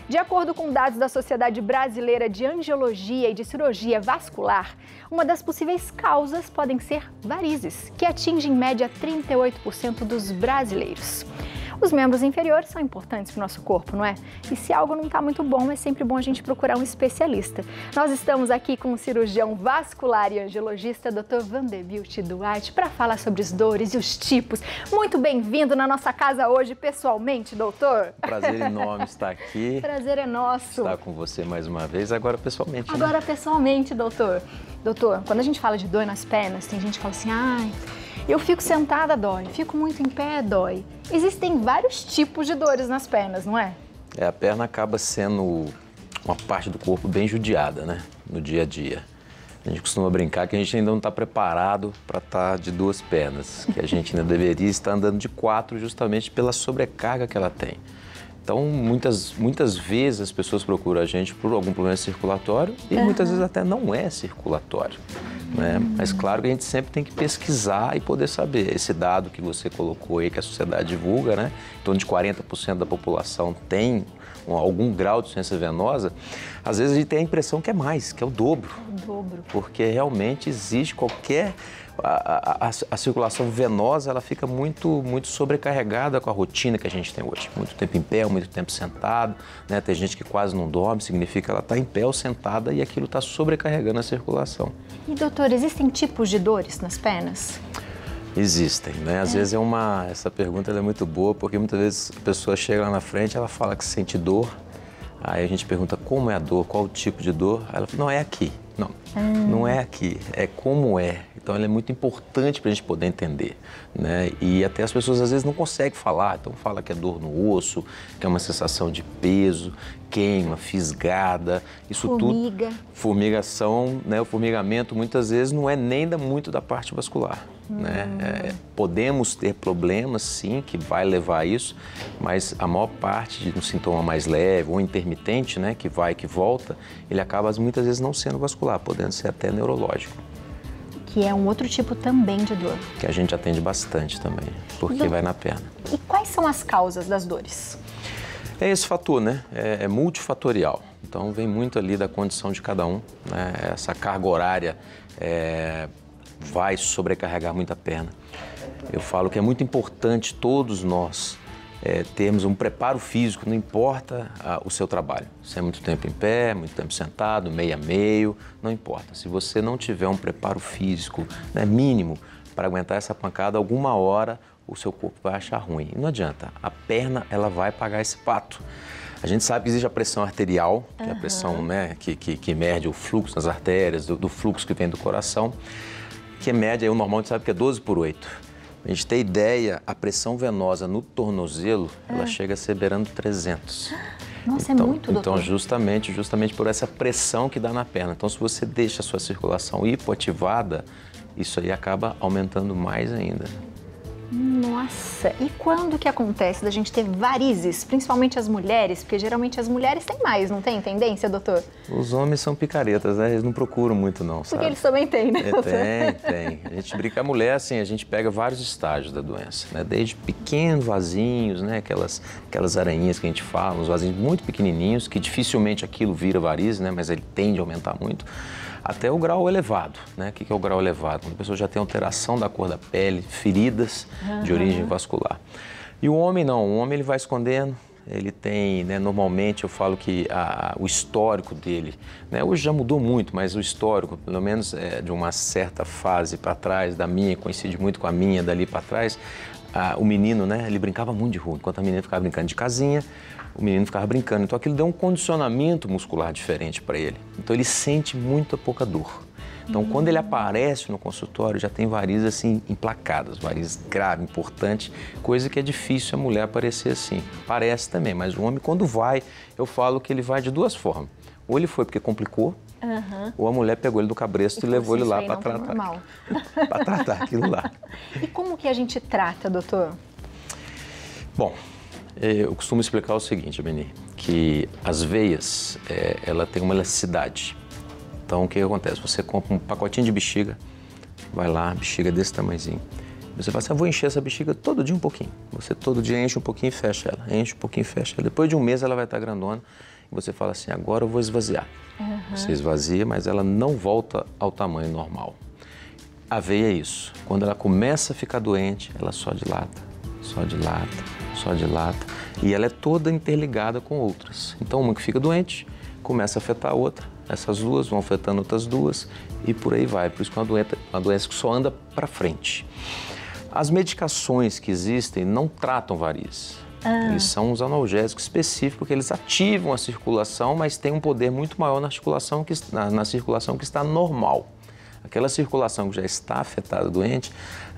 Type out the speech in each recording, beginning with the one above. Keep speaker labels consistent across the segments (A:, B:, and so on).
A: De acordo com dados da Sociedade Brasileira de Angiologia e de Cirurgia Vascular, uma das possíveis causas podem ser varizes, que atingem em média 38% dos brasileiros. Os membros inferiores são importantes para o nosso corpo, não é? E se algo não está muito bom, é sempre bom a gente procurar um especialista. Nós estamos aqui com o cirurgião vascular e angiologista, Dr. Vanderbilt Duarte, para falar sobre as dores e os tipos. Muito bem-vindo na nossa casa hoje, pessoalmente, doutor.
B: Prazer enorme estar aqui.
A: Prazer é nosso.
B: Estar com você mais uma vez, agora pessoalmente.
A: Agora pessoalmente, doutor. Doutor, quando a gente fala de dor nas pernas, tem gente que fala assim, ai, eu fico sentada, dói, fico muito em pé, dói. Existem vários tipos de dores nas pernas, não é?
B: A perna acaba sendo uma parte do corpo bem judiada, né? No dia a dia. A gente costuma brincar que a gente ainda não está preparado para estar de duas pernas, que a gente ainda deveria estar andando de quatro justamente pela sobrecarga que ela tem. Então, muitas vezes as pessoas procuram a gente por algum problema circulatório e muitas vezes até não é circulatório, né? Mas claro que a gente sempre tem que pesquisar e poder saber. Esse dado que você colocou aí, que a sociedade divulga, né? Em torno de 40% da população tem algum grau de insuficiência venosa, às vezes a gente tem a impressão que é mais, que é o dobro.
A: O dobro.
B: Porque realmente existe qualquer... A circulação venosa, ela fica muito sobrecarregada com a rotina que a gente tem hoje. Muito tempo em pé, muito tempo sentado, né? Tem gente que quase não dorme, significa que ela está em pé ou sentada e aquilo está sobrecarregando a circulação.
A: E, doutor, existem tipos de dores nas pernas?
B: Existem, né? Às vezes essa pergunta ela é muito boa, porque muitas vezes a pessoa chega lá na frente, ela fala que sente dor, aí a gente pergunta como é a dor, qual o tipo de dor, aí ela fala, não, é aqui. Não, não é aqui, é como é. Então, ela é muito importante para a gente poder entender, né? E até as pessoas às vezes não conseguem falar, então fala que é dor no osso, que é uma sensação de peso, queima, fisgada, isso
A: Formiga.
B: tudo. Formigação, né? O formigamento muitas vezes não é nem muito da parte vascular, né? Podemos ter problemas, sim, que vai levar a isso, mas a maior parte de um sintoma mais leve ou intermitente, né? Que vai e que volta, ele acaba muitas vezes não sendo vascular, podendo ser até neurológico.
A: Que é um outro tipo também de dor.
B: Que a gente atende bastante também, porque vai na perna.
A: E quais são as causas das dores?
B: É esse fator, né? É multifatorial. Então, vem muito ali da condição de cada um, né? Essa carga horária vai sobrecarregar muito a perna. Eu falo que é muito importante todos nós termos um preparo físico, não importa o seu trabalho. Se é muito tempo em pé, muito tempo sentado, meio a meio, não importa. Se você não tiver um preparo físico, né, mínimo para aguentar essa pancada, alguma hora o seu corpo vai achar ruim. E não adianta, a perna ela vai pagar esse pato. A gente sabe que existe a pressão arterial, que é a pressão, né, que mede o fluxo nas artérias, do fluxo que vem do coração, que mede, o normal a gente sabe que é 12/8. A gente tem ideia, a pressão venosa no tornozelo, ela chega a ser beirando 300.
A: Nossa,
B: então,
A: é muito, doutor.
B: Então, justamente por essa pressão que dá na perna. Então, se você deixa a sua circulação hipoativada, isso aí acaba aumentando mais ainda.
A: Nossa, e quando que acontece da gente ter varizes, principalmente as mulheres? Porque geralmente as mulheres têm mais, não tem tendência, doutor?
B: Os homens são picaretas, né? Eles não procuram muito não, sabe?
A: Porque eles também têm, né?
B: Tem. A gente brinca, a mulher, assim, a gente pega vários estágios da doença, né? Desde pequenos vasinhos, né? Aquelas aranhinhas que a gente fala, uns vasinhos muito pequenininhos, que dificilmente aquilo vira varize, né? Mas ele tende a aumentar muito. Até o grau elevado, né? O que é o grau elevado? Quando a pessoa já tem alteração da cor da pele, feridas de origem vascular. E o homem não, o homem ele vai escondendo, ele tem, né, normalmente eu falo que o histórico dele, né, hoje já mudou muito, mas o histórico, pelo menos de uma certa fase para trás, da minha, coincide muito com a minha, dali para trás, o menino, né, ele brincava muito de rua, enquanto a menina ficava brincando de casinha, o menino ficava brincando. Então aquilo deu um condicionamento muscular diferente para ele. Então ele sente muito pouca dor. Então quando ele aparece no consultório já tem varizes assim implacadas, varizes graves, importantes, coisa que é difícil a mulher aparecer assim. Parece também, mas o homem quando vai, eu falo que ele vai de duas formas. Ou ele foi porque complicou, ou a mulher pegou ele do cabresto e levou ele lá para tratar. Para tratar aquilo lá.
A: E como que a gente trata, doutor?
B: Bom, eu costumo explicar o seguinte, Beni, que as veias, ela tem uma elasticidade. Então, o que acontece? Você compra um pacotinho de bexiga, vai lá, bexiga desse tamanhozinho. Você fala assim, eu vou encher essa bexiga todo dia um pouquinho. Você todo dia enche um pouquinho e fecha ela, enche um pouquinho e fecha ela. Depois de um mês ela vai estar grandona e você fala assim, agora eu vou esvaziar. Você esvazia, mas ela não volta ao tamanho normal. A veia é isso. Quando ela começa a ficar doente, ela só dilata, só dilata, só dilata. E ela é toda interligada com outras. Então, uma que fica doente, começa a afetar a outra. Essas duas vão afetando outras duas e por aí vai. Por isso que é uma doença que só anda para frente. As medicações que existem não tratam varizes. Eles são uns analgésicos específicos que eles ativam a circulação, mas tem um poder muito maior na circulação que está normal. Aquela circulação que já está afetada, doente,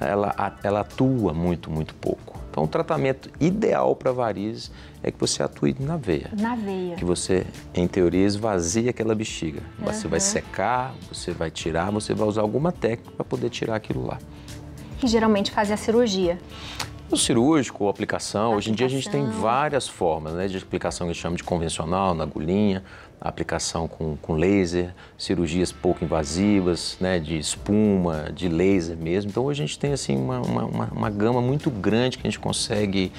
B: ela atua muito pouco. Então, o tratamento ideal para varizes é que você atue na veia.
A: Na veia.
B: Que você, em teoria, esvazie aquela bexiga. Você vai secar, você vai tirar, você vai usar alguma técnica para poder tirar aquilo lá.
A: E geralmente fazem a cirurgia.
B: O cirúrgico, a aplicação, hoje em dia a gente tem várias formas, né, de aplicação que a gente chama de convencional, na agulhinha, a aplicação com laser, cirurgias pouco invasivas, né, de espuma, de laser mesmo. Então hoje a gente tem assim, uma gama muito grande que a gente consegue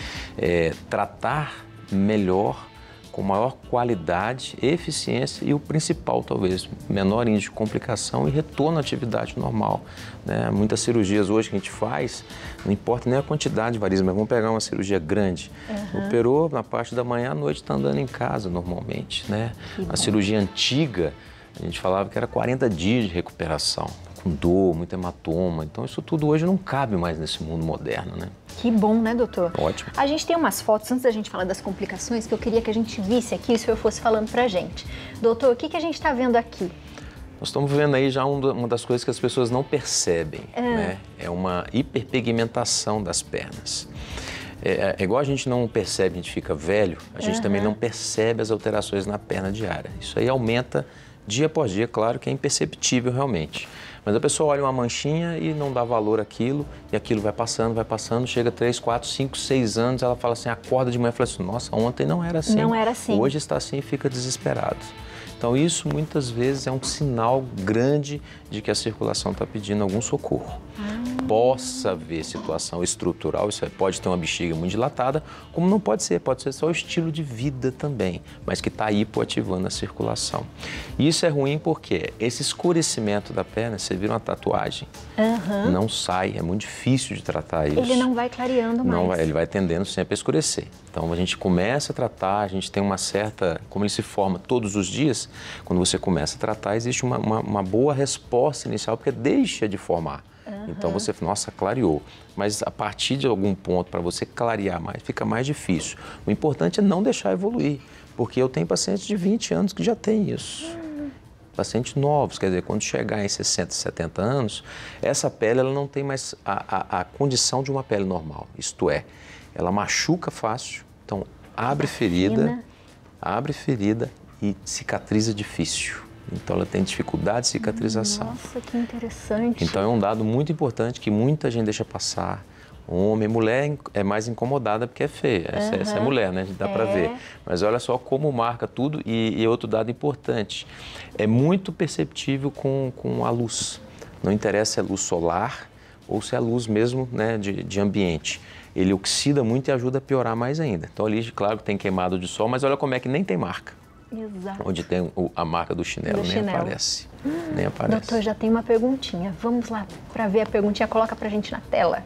B: tratar melhor, com maior qualidade, eficiência e o principal, talvez, menor índice de complicação e retorno à atividade normal. Né? Muitas cirurgias hoje que a gente faz, não importa nem a quantidade de varizes, mas vamos pegar uma cirurgia grande. Operou na parte da manhã, à noite está andando em casa normalmente. Né? A cirurgia antiga, a gente falava que era 40 dias de recuperação, com dor, muito hematoma. Então isso tudo hoje não cabe mais nesse mundo moderno, né?
A: Que bom, né, doutor?
B: Ótimo.
A: A gente tem umas fotos, antes da gente falar das complicações, que eu queria que a gente visse aqui, se eu fosse falando pra gente. Doutor, o que a gente está vendo aqui?
B: Nós estamos vendo aí já uma das coisas que as pessoas não percebem, né? É uma hiperpigmentação das pernas. É igual a gente não percebe, a gente fica velho, a gente também não percebe as alterações na perna diária. Isso aí aumenta dia após dia, claro que é imperceptível realmente. Mas a pessoa olha uma manchinha e não dá valor àquilo, e aquilo vai passando, chega 3, 4, 5, 6 anos, ela fala assim, acorda de manhã e fala assim, nossa, ontem não era assim.
A: Não era assim.
B: Hoje está assim e fica desesperado. Então isso muitas vezes é um sinal grande de que a circulação está pedindo algum socorro. Possa haver situação estrutural, isso aí pode ter uma bexiga muito dilatada, como não pode ser só o estilo de vida também, mas que está hipoativando a circulação. E isso é ruim porque esse escurecimento da perna, você vira uma tatuagem, não sai, é muito difícil de tratar isso.
A: Ele não vai clareando mais.
B: Não vai, ele vai tendendo sempre a escurecer. Então a gente começa a tratar, a gente tem uma certa, como ele se forma todos os dias, quando você começa a tratar, existe uma boa resposta inicial, porque deixa de formar. Então você, nossa, clareou. Mas a partir de algum ponto, para você clarear mais, fica mais difícil. O importante é não deixar evoluir, porque eu tenho pacientes de 20 anos que já têm isso. Pacientes novos, quer dizer, quando chegar em 60, 70 anos, essa pele ela não tem mais a condição de uma pele normal. Isto é, ela machuca fácil, então abre ferida e cicatriza difícil. Então, ela tem dificuldade de cicatrização.
A: Nossa, que interessante.
B: Então, é um dado muito importante que muita gente deixa passar. Homem, mulher é mais incomodada porque é feia. Essa é mulher, né? Dá para ver. Mas olha só como marca tudo. E outro dado importante, é muito perceptível com a luz. Não interessa se é luz solar ou se é luz mesmo, né, de ambiente. Ele oxida muito e ajuda a piorar mais ainda. Então, ali, claro, tem queimado de sol, mas olha como é que nem tem marca.
A: Exato.
B: Onde tem a marca do chinelo, nem aparece. Nem aparece.
A: Doutor, já tem uma perguntinha. Vamos lá para ver a perguntinha. Coloca pra gente na tela.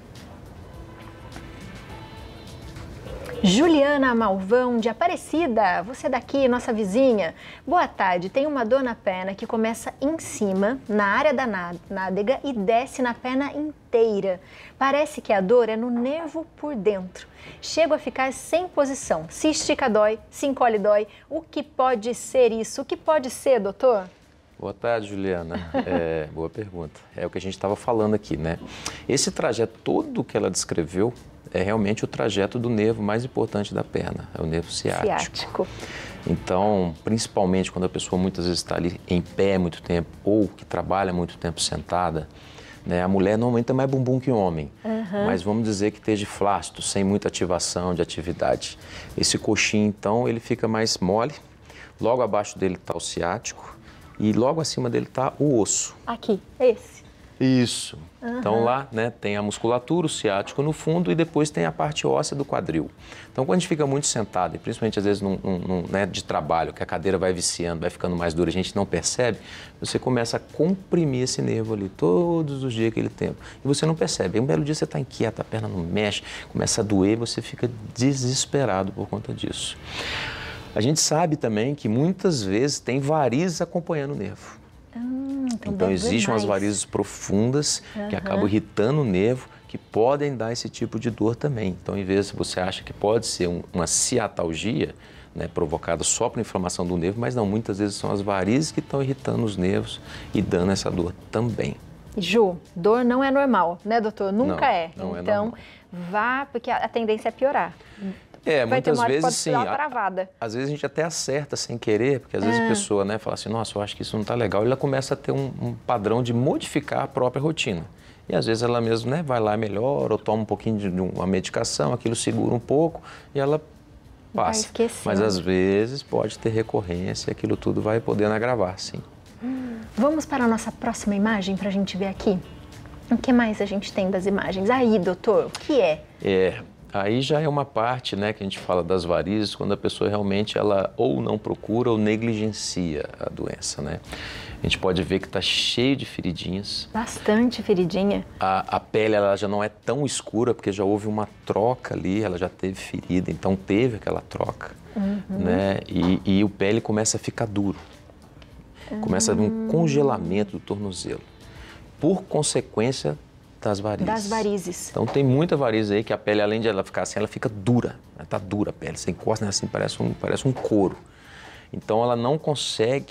A: Juliana Malvão, de Aparecida, você daqui, nossa vizinha. Boa tarde, tem uma dor na perna que começa em cima, na área da nádega e desce na perna inteira. Parece que a dor é no nervo por dentro. Chego a ficar sem posição. Se estica dói, se encolhe dói. O que pode ser isso? O que pode ser, doutor?
B: Boa tarde, Juliana. Boa pergunta. É o que a gente estava falando aqui, né? Esse trajeto todo que ela descreveu é realmente o trajeto do nervo mais importante da perna, é o nervo ciático. Então, principalmente quando a pessoa muitas vezes está ali em pé muito tempo ou que trabalha muito tempo sentada, né? A mulher normalmente tem mais bumbum que o homem, mas vamos dizer que esteja flácido, sem muita ativação de atividade. Esse coxinho, então, ele fica mais mole, logo abaixo dele está o ciático e logo acima dele está o osso.
A: Aqui, esse.
B: Isso. Então lá, né, tem a musculatura, o ciático no fundo e depois tem a parte óssea do quadril. Então quando a gente fica muito sentado, e principalmente às vezes né, de trabalho, que a cadeira vai viciando, vai ficando mais dura, a gente não percebe, você começa a comprimir esse nervo ali todos os dias, aquele tempo. E você não percebe. Aí um belo dia você está inquieto, a perna não mexe, começa a doer, você fica desesperado por conta disso. A gente sabe também que muitas vezes tem varizes acompanhando o nervo. Então existem umas varizes profundas que acabam irritando o nervo, que podem dar esse tipo de dor também. Então, em vez de você acha que pode ser uma ciatalgia, né, provocada só por inflamação do nervo, mas não, muitas vezes são as varizes que estão irritando os nervos e dando essa dor também.
A: Ju, dor não é normal, né, doutor? Nunca é.
B: Não é
A: então,
B: normal.
A: Vá, porque a tendência é piorar.
B: Muitas vezes sim.
A: Travada.
B: Às vezes a gente até acerta sem querer, porque às vezes a pessoa, né, fala assim, nossa, eu acho que isso não está legal. E ela começa a ter um padrão de modificar a própria rotina. E às vezes ela mesma, né, vai lá melhor, ou toma um pouquinho de uma medicação, aquilo segura um pouco e ela passa. Mas às vezes pode ter recorrência e aquilo tudo vai podendo agravar, sim.
A: Vamos para a nossa próxima imagem para a gente ver aqui? O que mais a gente tem das imagens? Aí, doutor, o que é?
B: Aí já é uma parte, né, que a gente fala das varizes, quando a pessoa realmente ela ou não procura ou negligencia a doença, né? A gente pode ver que está cheio de feridinhas.
A: Bastante feridinha.
B: A pele ela já não é tão escura, porque já houve uma troca ali, ela já teve ferida, então teve aquela troca, né? E o pele começa a ficar duro. Começa a haver um congelamento do tornozelo, por consequência das varizes.
A: Das varizes.
B: Então tem muita variz aí que a pele, além de ela ficar assim, ela fica dura. Ela tá dura a pele. Você encosta assim, parece um couro. Então ela não consegue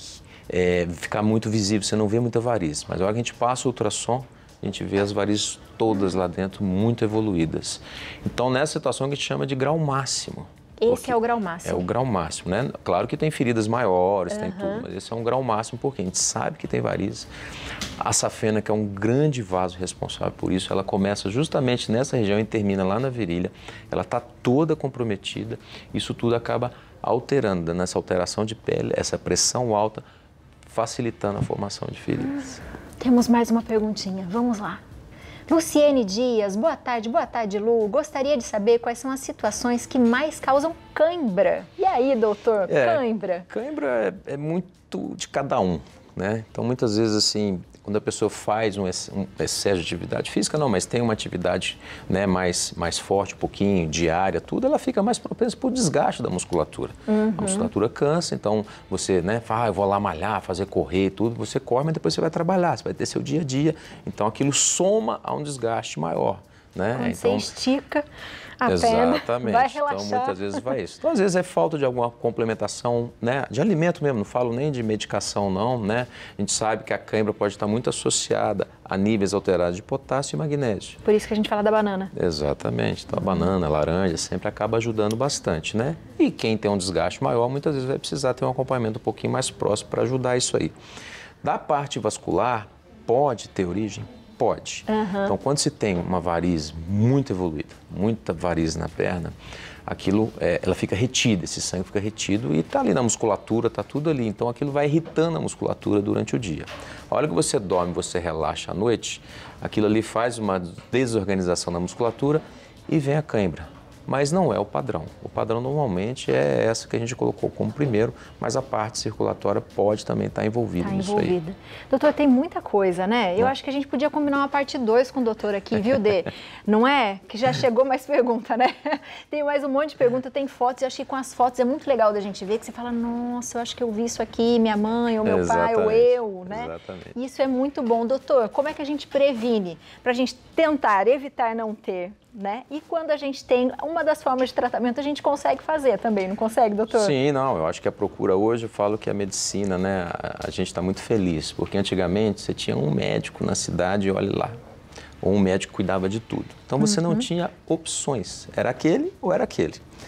B: ficar muito visível, você não vê muita variz. Mas a hora que a gente passa o ultrassom, a gente vê as varizes todas lá dentro, muito evoluídas. Então nessa situação que a gente chama de grau máximo.
A: Esse é o grau máximo.
B: É o grau máximo, né? Claro que tem feridas maiores, tem tudo, mas esse é um grau máximo porque a gente sabe que tem varizes. A safena, que é um grande vaso responsável por isso, ela começa justamente nessa região e termina lá na virilha. Ela está toda comprometida. Isso tudo acaba alterando, dando essa alteração de pele, essa pressão alta, facilitando a formação de feridas.
A: Temos mais uma perguntinha, vamos lá. Luciene Dias, boa tarde, Lu. Gostaria de saber quais são as situações que mais causam cãibra. E aí, doutor, cãibra?
B: Cãibra é muito de cada um, né? Então, muitas vezes, assim, quando a pessoa faz um excesso de atividade física, não, mas tem uma atividade, né, mais forte, um pouquinho, diária, tudo, ela fica mais propensa por desgaste da musculatura. A musculatura cansa, então você, né, fala, eu vou lá malhar, fazer correr, tudo, você corre, mas depois você vai trabalhar, você vai ter seu dia a dia, então aquilo soma a um desgaste maior, né?
A: Quando
B: então,
A: você estica a
B: exatamente.
A: perna, vai relaxar.
B: Então, muitas vezes vai isso. Então, às vezes é falta de alguma complementação, né, de alimento mesmo, não falo nem de medicação não, né? A gente sabe que a cãibra pode estar muito associada a níveis alterados de potássio e magnésio.
A: Por isso que a gente fala da banana.
B: Exatamente. Então, a banana, a laranja sempre acaba ajudando bastante, né? E quem tem um desgaste maior, muitas vezes vai precisar ter um acompanhamento um pouquinho mais próximo para ajudar isso aí. Da parte vascular, pode ter origem? Pode. Então, quando se tem uma variz muito evoluída, muita variz na perna, aquilo, ela fica retida, esse sangue fica retido e está ali na musculatura, está tudo ali. Então, aquilo vai irritando a musculatura durante o dia. A hora que você dorme, você relaxa à noite, aquilo ali faz uma desorganização na musculatura e vem a cãibra. Mas não é o padrão. O padrão normalmente é essa que a gente colocou como primeiro, mas a parte circulatória pode também estar envolvida nisso aí.
A: Doutor, tem muita coisa, né? Eu acho que a gente podia combinar uma parte 2 com o doutor aqui, viu, Dê? Não é? Que já chegou mais pergunta, né? Tem mais um monte de pergunta, tem fotos, e acho que com as fotos é muito legal da gente ver, que você fala, nossa, eu acho que eu vi isso aqui, minha mãe, ou meu pai, ou eu, né?
B: Exatamente.
A: Isso é muito bom. Doutor, como é que a gente previne para a gente tentar evitar não ter, né? E quando a gente tem uma das formas de tratamento, a gente consegue fazer também, não consegue, doutor?
B: Sim, não, eu acho que a procura hoje, eu falo que a medicina, né, a gente está muito feliz, porque antigamente você tinha um médico na cidade, olhe lá, ou um médico que cuidava de tudo. Então você não tinha opções, era aquele ou era aquele.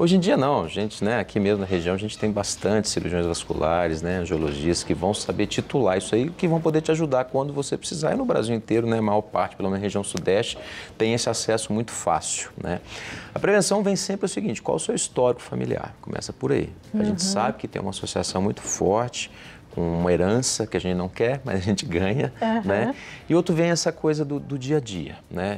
B: Hoje em dia não, gente, né? Aqui mesmo na região a gente tem bastante cirurgiões vasculares, né? Angiologistas que vão saber titular isso aí, que vão poder te ajudar quando você precisar. E no Brasil inteiro, né? A maior parte, pelo menos na região sudeste, tem esse acesso muito fácil, né? A prevenção vem sempre o seguinte: qual o seu histórico familiar? Começa por aí. A gente sabe que tem uma associação muito forte com uma herança que a gente não quer, mas a gente ganha, né? E outro vem essa coisa do dia a dia, né?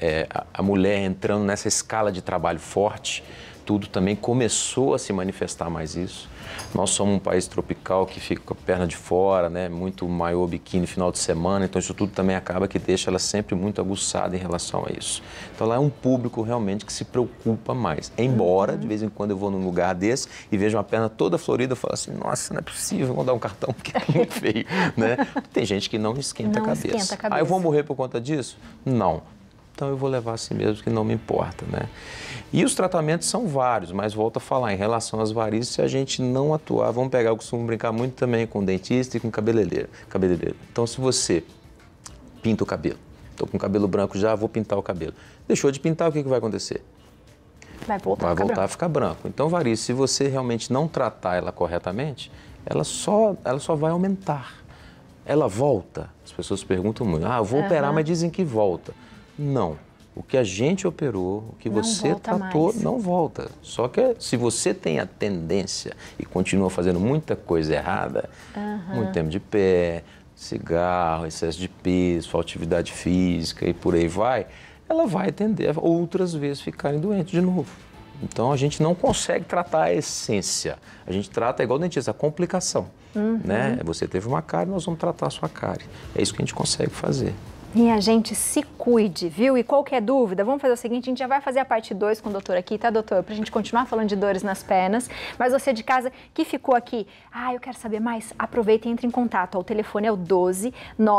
B: A mulher entrando nessa escala de trabalho forte, tudo também começou a se manifestar mais isso. Nós somos um país tropical que fica com a perna de fora, né? Muito maiô, biquíni, final de semana, então isso tudo também acaba que deixa ela sempre muito aguçada em relação a isso. Então lá é um público realmente que se preocupa mais. Embora, de vez em quando eu vou num lugar desse e vejo uma perna toda florida, eu falo assim, nossa, não é possível, vou dar um cartão porque é muito feio, né? Tem gente que não esquenta a cabeça. Ah, eu vou morrer por conta disso? Não. Então eu vou levar assim mesmo, que não me importa, né? E os tratamentos são vários, mas volto a falar, em relação às varizes, se a gente não atuar, vamos pegar, eu costumo brincar muito também com dentista e com cabeleireiro. Então se você pinta o cabelo, estou com o cabelo branco já, vou pintar o cabelo. Deixou de pintar, o que vai acontecer?
A: Vai voltar
B: a ficar branco. Então varizes, se você realmente não tratar ela corretamente, ela só vai aumentar. Ela volta. As pessoas perguntam muito, eu vou operar, mas dizem que volta. Não. O que a gente operou, o que você tratou, não volta. Só que se você tem a tendência e continua fazendo muita coisa errada, muito tempo de pé, cigarro, excesso de peso, falta de atividade física e por aí vai, ela vai tender a outras vezes ficarem doentes de novo. Então a gente não consegue tratar a essência. A gente trata igual o dentista, a complicação. Né? Você teve uma cárie, nós vamos tratar a sua cárie. É isso que a gente consegue fazer.
A: Minha gente, se cuide, viu? E qualquer dúvida, vamos fazer o seguinte, a gente já vai fazer a parte 2 com o doutor aqui, tá, doutor? Pra gente continuar falando de dores nas pernas. Mas você de casa que ficou aqui, eu quero saber mais, aproveita e entre em contato. O telefone é o 12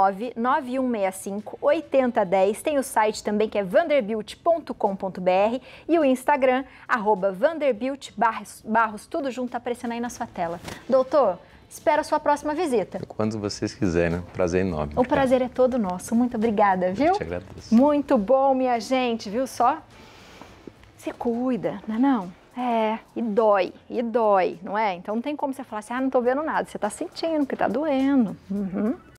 A: 99165 8010. Tem o site também que é vanderbilt.com.br e o Instagram, @vanderbilt_barros, tudo junto, tá aparecendo aí na sua tela. Doutor, espero a sua próxima visita.
B: Quando vocês quiserem, né? Prazer enorme.
A: O prazer é todo nosso. Muito obrigada, viu?
B: Eu te agradeço.
A: Muito bom, minha gente, viu só? Se cuida, não é não? E dói, não é? Então não tem como você falar assim, não tô vendo nada. Você tá sentindo que tá doendo.